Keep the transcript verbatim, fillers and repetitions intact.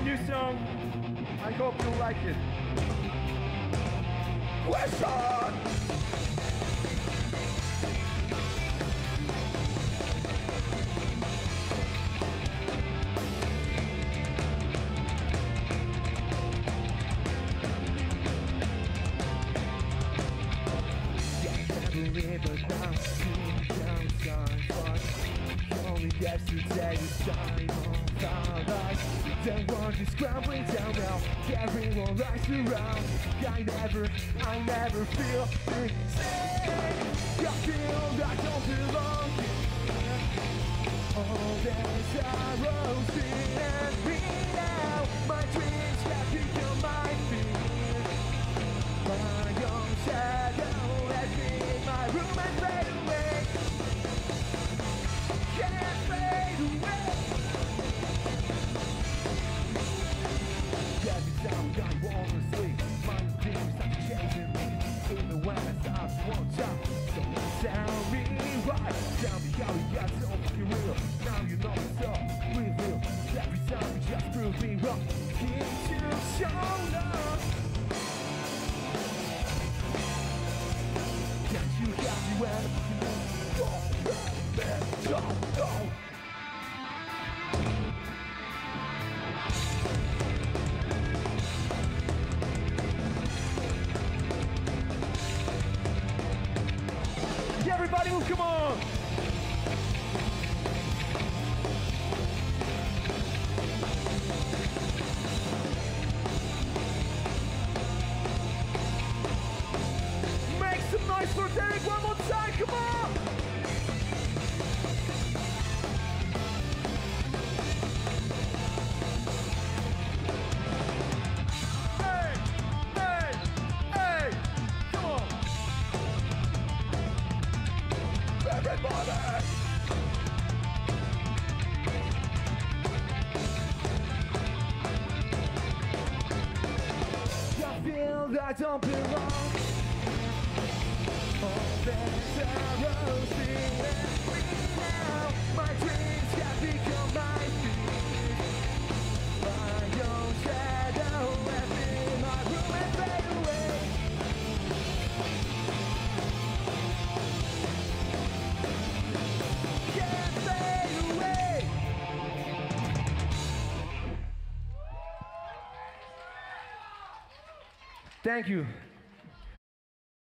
new song. I hope you like it. Question! But now seems downside, but only yesterday is time of our lives. The world is crumbling down now, everyone lies around. I never, I never feel insane. I feel I don't belong here. All these arrows in me now. My dreams have become my fear. My own shadow has been my room and fade away. Can't fade away. Every time I wanna sleep, my dreams start chasing me. Even when I start to watch out, so tell me why. Tell me how you got so fucking real. Now you know it's so real. Every time you just prove me wrong. Can't you show love? You got me when go, go, go, go. Everybody, well, come on! Make some noise for Derek one more time, come on! Hey, hey, hey, come on! Everybody! I feel I don't belong. All these arrows in me now. My dreams have become my fear. My own shadow has been my room and fade away. Can't fade away. Thank you.